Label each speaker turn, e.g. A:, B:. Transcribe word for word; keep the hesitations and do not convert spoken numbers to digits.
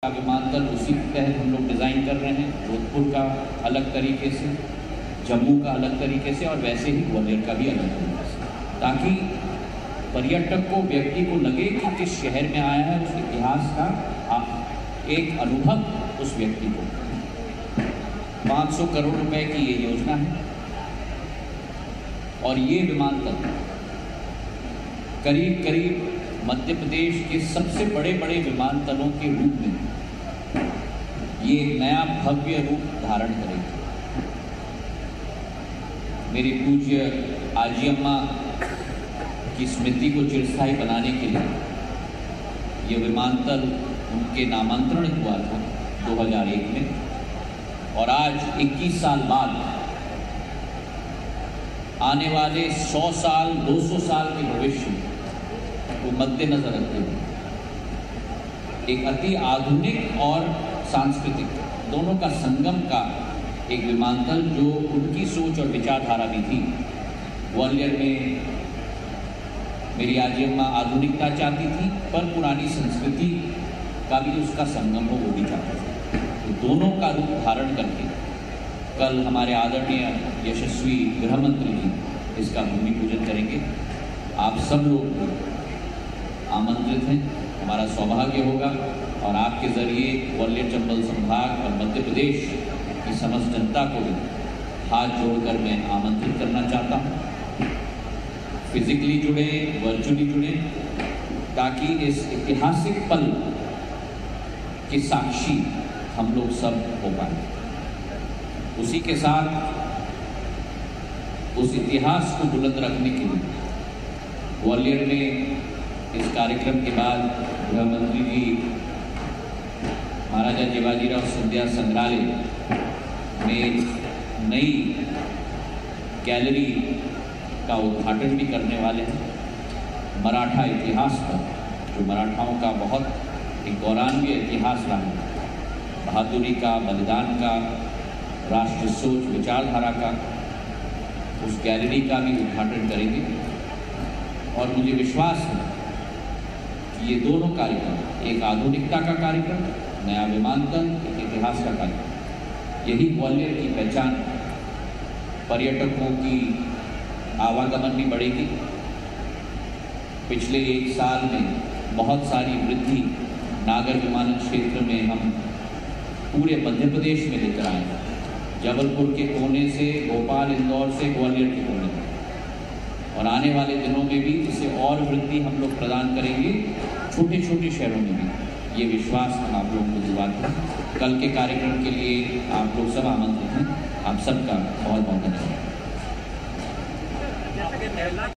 A: विमानतल उसी के तहत हम लोग डिज़ाइन कर रहे हैं। जोधपुर का अलग तरीके से, जम्मू का अलग तरीके से और वैसे ही ग्वालियर का भी अलग तरीके से, ताकि पर्यटक को, व्यक्ति को लगे कि किस शहर में आया है, उस इतिहास का एक अनुभव उस व्यक्ति को। पाँच सौ करोड़ रुपए की ये योजना है और ये विमानतल करीब करीब मध्य प्रदेश के सबसे बड़े बड़े विमानतलों के रूप में ये एक नया भव्य रूप धारण करेगी। मेरी पूज्य आजी अम्मा की स्मृति को चिरस्थायी बनाने के लिए ये विमानतल उनके नामांतरण हुआ था दो हज़ार एक में, और आज इक्कीस साल बाद आने वाले सौ साल, दो सौ साल के भविष्य को मद्देनजर रखते हुए एक अति आधुनिक और सांस्कृतिक दोनों का संगम का एक विमानतल, जो उनकी सोच और विचारधारा भी थी। ग्वालियर में मेरी आजी अम्मा आधुनिकता चाहती थी, पर पुरानी संस्कृति का भी उसका संगम हो वो भी चाहते थे। तो दोनों का रूप धारण करके कल हमारे आदरणीय यशस्वी गृह मंत्री जी इसका भूमि पूजन करेंगे। आप सब लोग आमंत्रित हैं, हमारा सौभाग्य होगा और आपके ज़रिए ग्वालियर चंबल संभाग और मध्य प्रदेश की समस्त जनता को भी हाथ जोड़कर मैं आमंत्रित करना चाहता हूँ। फिजिकली जुड़े, वर्चुअली जुड़े, ताकि इस ऐतिहासिक पल के साक्षी हम लोग सब हो पाए। उसी के साथ उस इतिहास को बुलंद रखने के लिए ग्वालियर में इस कार्यक्रम के बाद गृह मंत्री जी महाराजा जीवाजीराव सिंधिया संग्रहालय में नई गैलरी का उद्घाटन भी करने वाले हैं। मराठा इतिहास पर, जो मराठाओं का बहुत एक गौरवान्वित इतिहास रहा है, बहादुरी का, बलिदान का, राष्ट्र सोच, विचारधारा का, उस गैलरी का भी उद्घाटन करेंगे। और मुझे विश्वास है कि ये दोनों कार्यक्रम, एक आधुनिकता का कार्यक्रम, नया विमानतल, एक इतिहास का कार्यक्रम, यही ग्वालियर की पहचान। पर्यटकों की आवागमन भी बढ़ेगी। पिछले एक साल में बहुत सारी वृद्धि नागर विमानन क्षेत्र में हम पूरे मध्य प्रदेश में लेकर आए हैं। जबलपुर के कोने से, भोपाल, इंदौर से ग्वालियर के कोने में, और आने वाले दिनों में भी इसे और वृद्धि हम लोग प्रदान करेंगे छोटे छोटे शहरों में भी। ये विश्वास हम आप लोगों को दिलाते हैं। कल के कार्यक्रम के लिए आप लोग सब आमंत्रित हैं। आप सबका बहुत बहुत धन्यवाद।